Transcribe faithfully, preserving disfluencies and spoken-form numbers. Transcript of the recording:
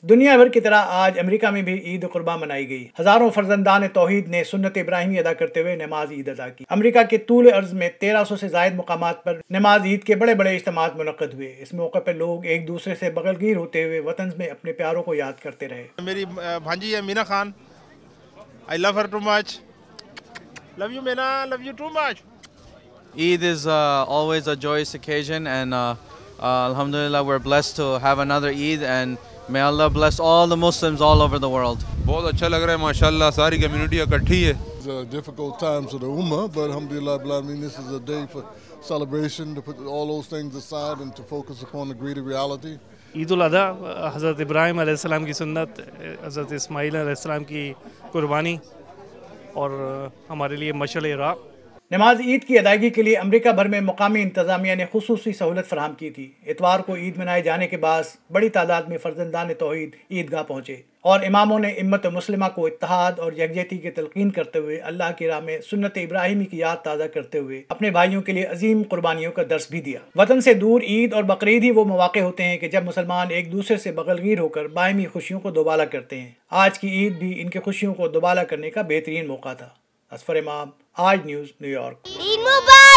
दुनिया भर की तरह आज अमेरिका में भी ईद कुर्बा मनाई गई। हजारों फर्जंदान तौहीद ने सुन्नत इब्राहिमी अदा करते हुए नमाज ईद अदा की। अमेरिका के तूल अर्ज में तेरह सौ से जायद मुकामात पर नमाज ईद के बड़े बड़े इज्तिमात मुनक्कद हुए। इस मौके पर लोग एक दूसरे से बगलगीर होते हुए वतन में अपने प्यारों को याद करते रहे। मेरी भांजी है Meena Khan, I love her too much, love you Meena, love you too much. Eid is uh, always a joyous occasion, and uh, uh, Alhamdulillah, we're blessed to have another Eid, and may Allah bless all the Muslims all over the world. बहुत अच्छा लग रहा है माशाल्लाह, सारी community इकट्ठी है। It's a difficult times for the Ummah, but alhamdulillah, I mean, this is a day for celebration, to put all those things aside and to focus upon the greater reality. Eid ul Azha हज़रत इब्राहिम अलैहिस्सलाम की सुन्नत, हज़रत इस्माईल अलैहिस्सलाम की कुर्बानी और हमारे लिए मशअल राह। नमाज ईद की अदायगी के लिए अमेरिका भर में मुकामी इंतजामिया ने खुसूसी सहूलत फराहम की थी। इतवार को ईद मनाए जाने के बाद बड़ी तादाद में फर्जंदान तौहीद ईदगाह पहुँचे और इमामों ने इम्मत मुस्लिमा को इत्तेहाद और यकजहती की तलकीन करते हुए अल्लाह की राह में सुन्नत इब्राहिमी की याद ताज़ा करते हुए अपने भाइयों के लिए अजीम कुर्बानियों का दर्स भी दिया। वतन से दूर ईद और बकरीद ही वो मौके होते हैं कि जब मुसलमान एक दूसरे से बगलगीर होकर बायमी खुशियों को दोबाला करते हैं। आज की ईद भी इनकी खुशियों को दोबाला करने का बेहतरीन मौका था। असफर इमाम, आज न्यूज़, न्यूयॉर्क।